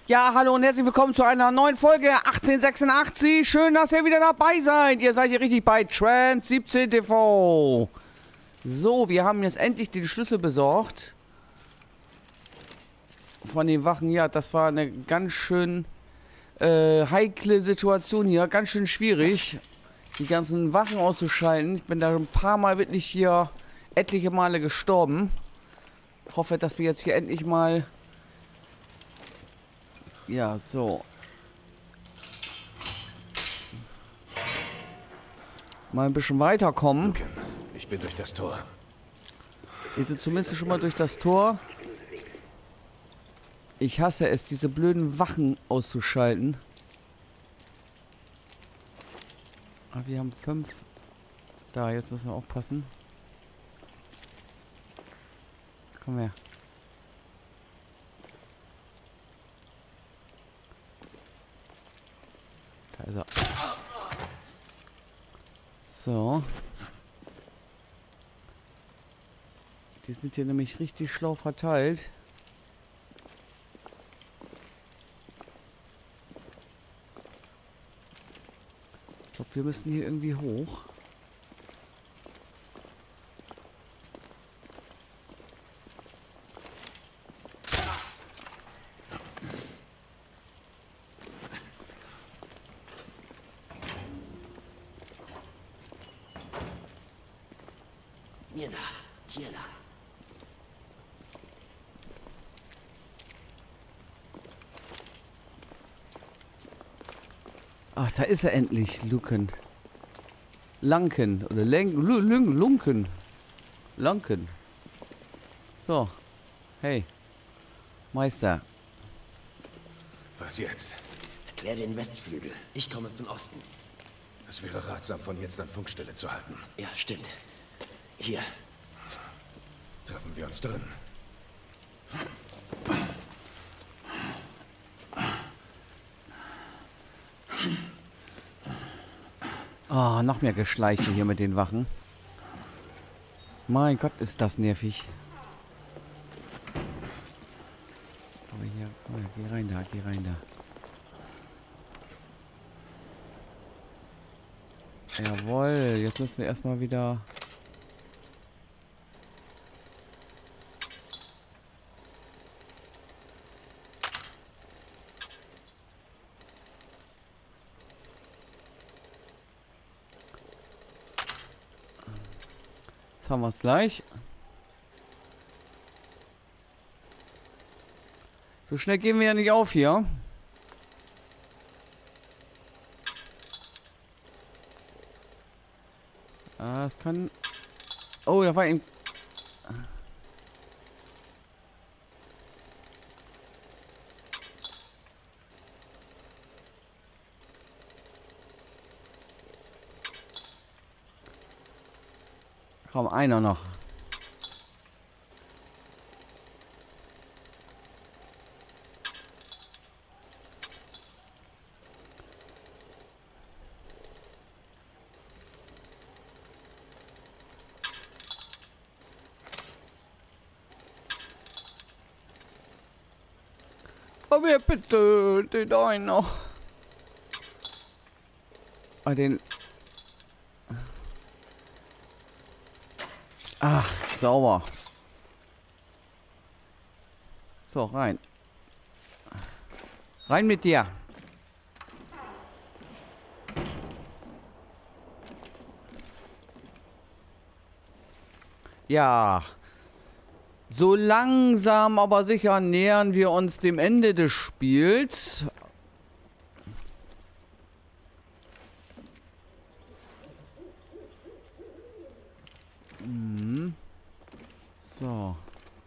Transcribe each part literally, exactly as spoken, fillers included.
Ja, hallo und herzlich willkommen zu einer neuen Folge achtzehnhundertsechsundachtzig. Schön, dass ihr wieder dabei seid. Ihr seid hier richtig bei Trans siebzehn T V. So, wir haben jetzt endlich den Schlüssel besorgt. Von den Wachen. Ja, das war eine ganz schön äh, heikle Situation hier. Ganz schön schwierig, die ganzen Wachen auszuschalten. Ich bin da ein paar Mal wirklich hier etliche Male gestorben. Ich hoffe, dass wir jetzt hier endlich mal... Ja, so. Mal ein bisschen weiterkommen. Lucan, ich bin durch das Tor. Wir sind zumindest schon mal durch das Tor. Ich hasse es, diese blöden Wachen auszuschalten. Aber wir haben fünf. Da, jetzt müssen wir aufpassen. Komm her. Da ist er. So. Die sind hier nämlich richtig schlau verteilt. Ich glaube, wir müssen hier irgendwie hoch. Mir nach. Hier lang. Ach, da ist er endlich, Lucan. Lanken. Oder Lenk... Lu- Lung- Lunken. Lanken. So. Hey. Meister. Was jetzt? Erklär den Westflügel. Ich komme von Osten. Es wäre ratsam, von jetzt an Funkstelle zu halten. Ja, stimmt. Hier. Treffen wir uns drin. Ah, noch mehr Geschleiche hier mit den Wachen. Mein Gott, ist das nervig. Aber hier, oh ja, geh rein da, geh rein da. Jawohl, jetzt müssen wir erstmal wieder... Jetzt haben wir es gleich. So schnell gehen wir ja nicht auf hier. Ah, das kann... Oh, da war eben... Komm, einer noch. Aber ja, bitte, den einen noch. Ah, den... Ach, sauber. So, rein. Rein mit dir. Ja. So langsam, aber sicher nähern wir uns dem Ende des Spiels. Mhm. So.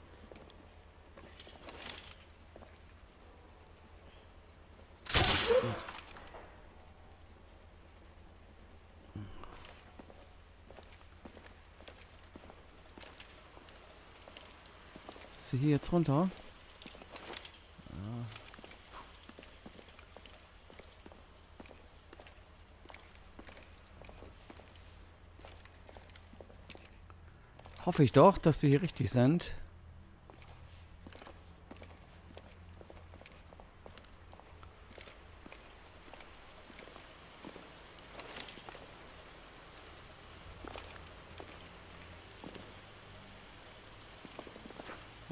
Ist sie hier jetzt runter? Ja. Hoffe ich doch, dass wir hier richtig sind.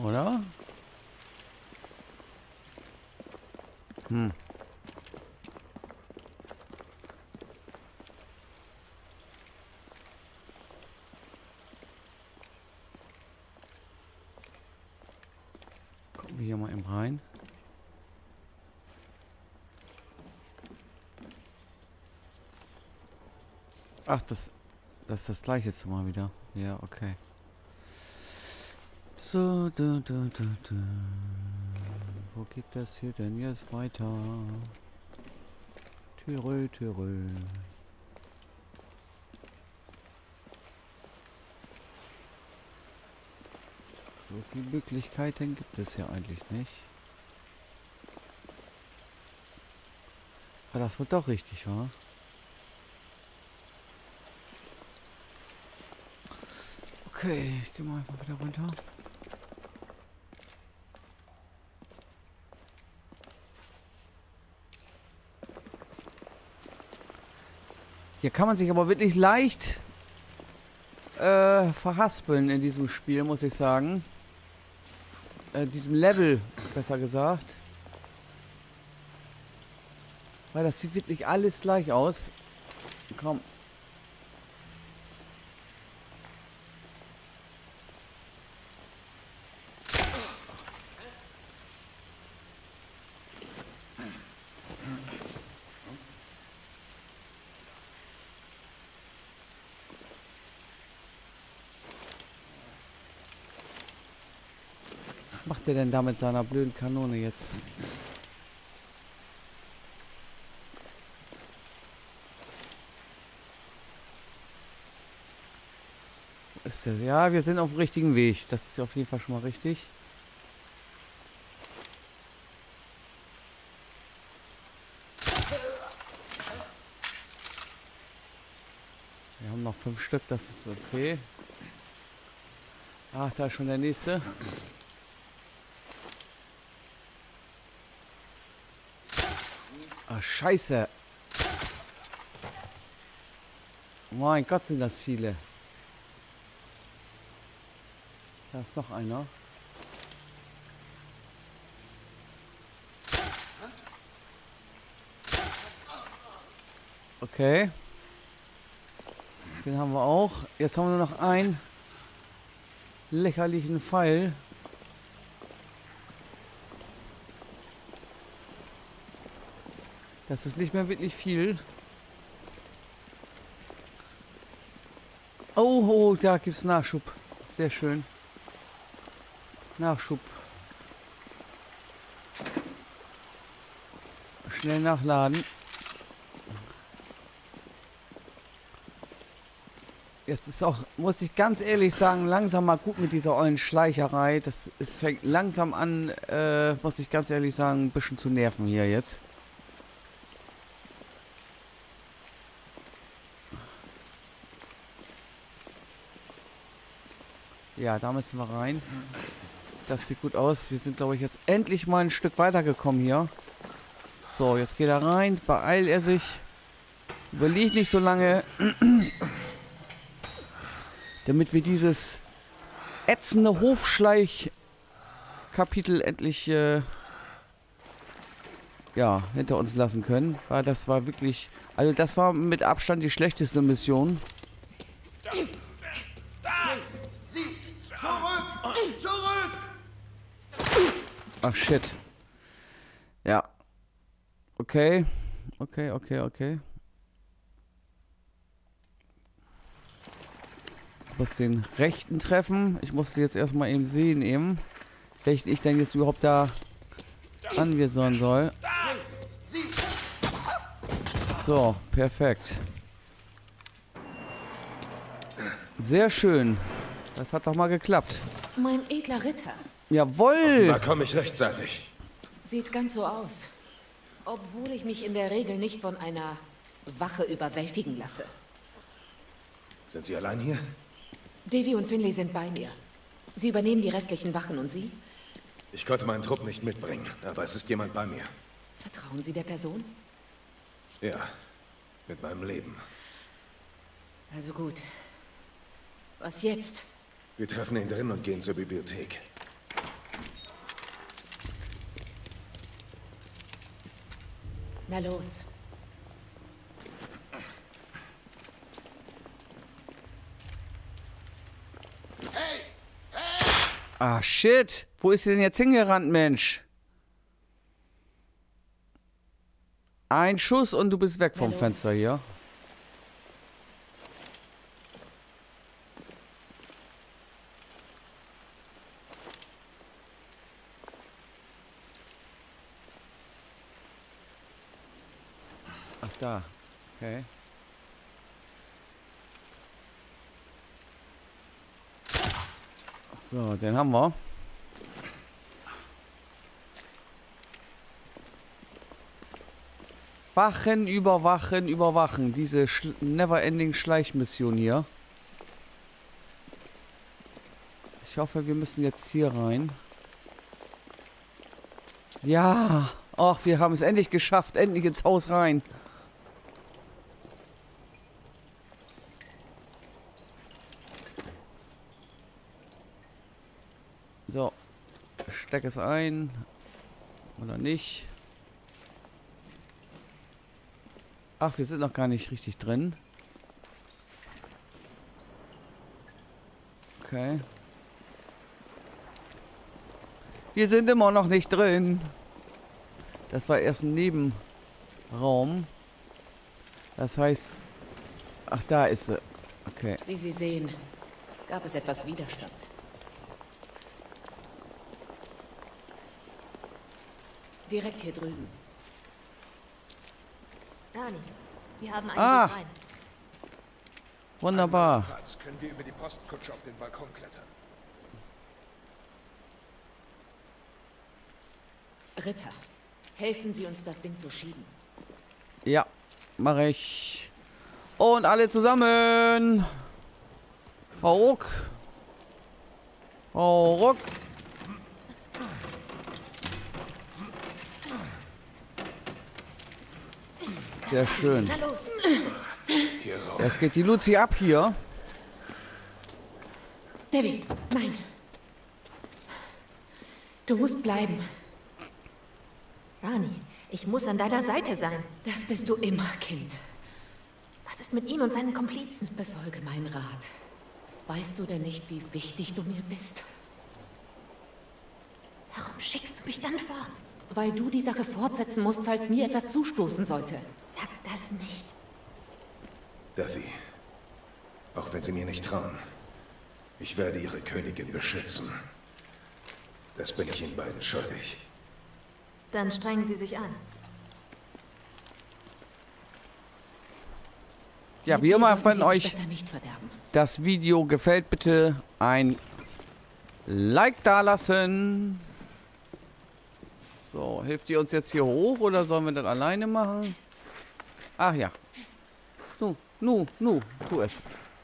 Oder? Hm. Gucken wir hier mal eben rein. Ach, das, das ist das gleiche Zimmer wieder. Ja, okay. So, da, da, da, da. Wo geht das hier denn jetzt weiter? Tirol, Tirol. So viele Möglichkeiten gibt es ja eigentlich nicht. Aber das wird doch richtig, wa? Okay, ich gehe mal einfach wieder runter. Hier kann man sich aber wirklich leicht äh, verhaspeln in diesem Spiel, muss ich sagen. Äh, diesem Level, besser gesagt. Weil das sieht wirklich alles gleich aus. Komm. Was macht der denn da mit seiner blöden Kanone jetzt? Wo ist der? Ja, wir sind auf dem richtigen Weg. Das ist auf jeden Fall schon mal richtig. Wir haben noch fünf Stück, das ist okay. Ach, da ist schon der nächste. Ah, scheiße. Mein Gott, sind das viele. Da ist noch einer. Okay. Den haben wir auch. Jetzt haben wir nur noch einen lächerlichen Pfeil. Das ist nicht mehr wirklich viel. Oh, oh, da gibt es Nachschub. Sehr schön. Nachschub. Schnell nachladen. Jetzt ist auch, muss ich ganz ehrlich sagen, langsam mal gut mit dieser ollen Schleicherei. Das ist, fängt langsam an, äh, muss ich ganz ehrlich sagen, ein bisschen zu nerven hier jetzt. Ja, da müssen wir rein. Das sieht gut aus. Wir sind, glaube ich, jetzt endlich mal ein Stück weitergekommen hier. So, jetzt geht er rein. Beeilt er sich. Überlegt nicht so lange. Damit wir dieses ätzende Hofschleich-Kapitel endlich äh, ja, hinter uns lassen können. Weil das war wirklich... Also das war mit Abstand die schlechteste Mission. Ach shit. Ja. Okay. Okay, okay, okay. Ich muss den rechten treffen. Ich musste jetzt erstmal eben sehen eben, welchen ich denn jetzt überhaupt da anvisieren soll. So, perfekt. Sehr schön. Das hat doch mal geklappt. Mein edler Ritter. Jawohl! Da komme ich rechtzeitig. Sieht ganz so aus. Obwohl ich mich in der Regel nicht von einer Wache überwältigen lasse. Sind Sie allein hier? Davy und Finlay sind bei mir. Sie übernehmen die restlichen Wachen und Sie? Ich konnte meinen Trupp nicht mitbringen, aber es ist jemand bei mir. Vertrauen Sie der Person? Ja, mit meinem Leben. Also gut. Was jetzt? Wir treffen ihn drin und gehen zur Bibliothek. Na los. Ah, shit. Wo ist sie denn jetzt hingerannt, Mensch? Ein Schuss und du bist weg vom los. Fenster hier. Ach, da. Okay. So, den haben wir. Wachen, überwachen, überwachen. Diese never-ending Schleichmission hier. Ich hoffe, wir müssen jetzt hier rein. Ja. Ach, wir haben es endlich geschafft. Endlich ins Haus rein. So. Steck es ein. Oder nicht. Ach, wir sind noch gar nicht richtig drin. Okay. Wir sind immer noch nicht drin. Das war erst ein Nebenraum. Das heißt... Ach, da ist sie. Okay. Wie Sie sehen, gab es etwas Widerstand. Direkt hier drüben. Rani, wir haben einen Ah. Weg rein. Wunderbar. Platz. Können wir über die Postkutsche auf den Balkon klettern? Ritter, helfen Sie uns, das Ding zu schieben. Ja, mache ich. Und alle zusammen. Frau Ruck. Frau Ruck. Sehr schön. Na los. Hier rauf. Jetzt geht die Luzi ab hier. Debbie, nein. Du musst bleiben. Rani, ich muss an deiner Seite sein. Das bist du immer, Kind. Was ist mit ihm und seinen Komplizen? Befolge meinen Rat. Weißt du denn nicht, wie wichtig du mir bist? Warum schickst du mich dann fort? Weil du die Sache fortsetzen musst, falls mir etwas zustoßen sollte. Sag das nicht. Devi, auch wenn Sie mir nicht trauen, ich werde Ihre Königin beschützen. Das bin ich Ihnen beiden schuldig. Dann strengen sie sich an. Ja, Mit wie mir immer, sollten wenn Sie sich euch besser nicht verderben. das Video gefällt, bitte ein Like da lassen. So, hilft ihr uns jetzt hier hoch oder sollen wir das alleine machen? Ach ja. Nu, nu, nu, tu es.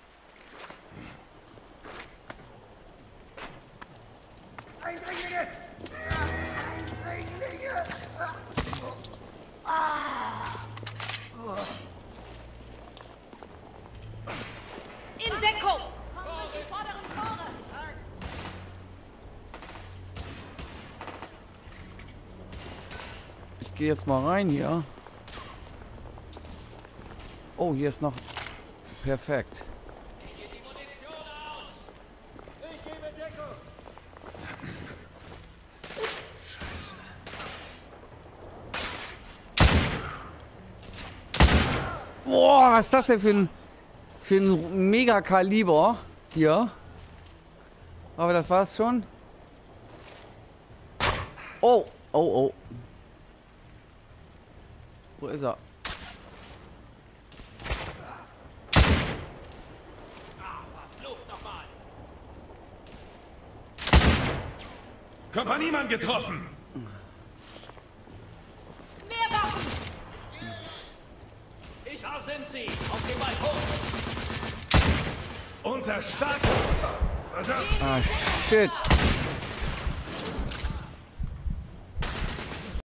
Eindringlinge! Eindringlinge! In Deckung! Ich gehe jetzt mal rein hier. Oh, hier ist noch... Perfekt. Scheiße. Boah, was ist das denn für ein... Für ein Mega-Kaliber hier. Aber das war's schon. Oh, oh, oh. Wo ist er? Kompaniemann getroffen! Mehr Waffen! Ich sind Sie auf dem Balkon. Unter stark... Verdammt! Ah, shit.